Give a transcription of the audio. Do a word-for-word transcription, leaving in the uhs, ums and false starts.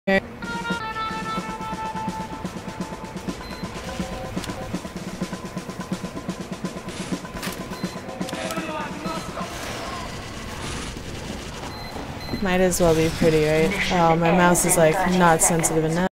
Might as well be pretty, right? Oh, my mouse is like not sensitive enough.